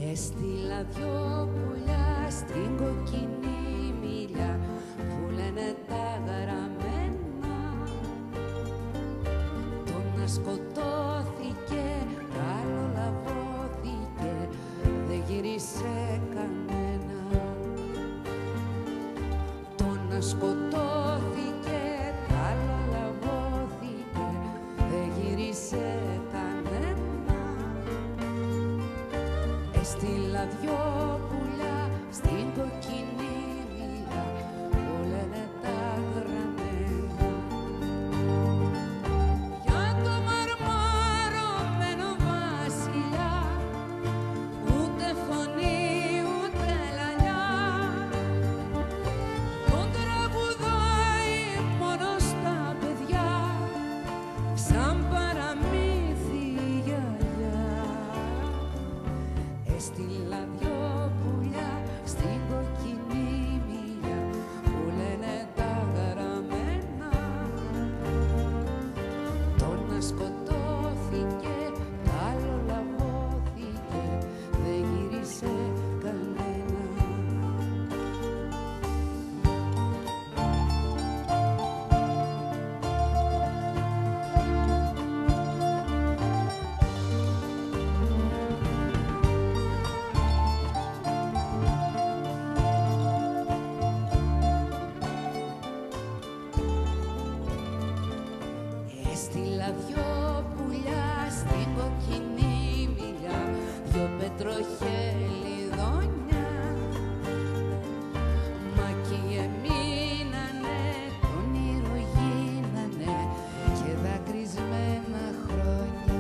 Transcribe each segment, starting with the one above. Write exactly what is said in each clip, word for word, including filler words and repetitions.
Έστειλα δυο πουλιά στην κοκκινή μιλιά που λένε τα γραμμένα. Το να σκοτώθηκε, τ' άλλο λαβώθηκε, δεν γύρισε κανένα. Το να σκοτώθηκε, τ' άλλο λαβώθηκε, δεν γύρισε κανένα. Έστειλα δυο πουλιά στην κοκκινή μιλιά που λένε τα γραμμένα. Για το μαρμαρωμένο βασιλιά, ούτε φωνή ούτε λαλιά, τον τραγουδάει μόνο στα παιδιά, σαν παραμύθι η γιαγιά. Έστειλα δυο πουλιά στην κοκκινή μιλιά που λένε τα γραμμένα. Το να σκοτώθηκε, τ' άλλο λαβώθηκε, δεν γύρισε κανένα. Έστειλα δυο πουλιά στην κοκκινή μιλιά, δυο πετροχελιδόνια. Μα κι εμείνανε, το όνειρο γίνανε και δακρυσμένα χρόνια.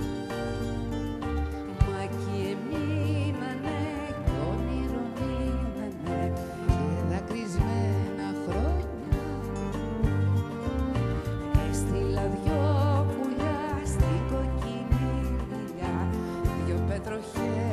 Μα κι εμείνανε, το όνειρο γίνανε και δακρυσμένα χρόνια. Έστειλα δυο πουλιά στην κοκκινή μιλιά, δυο πετροχέλιδόνια.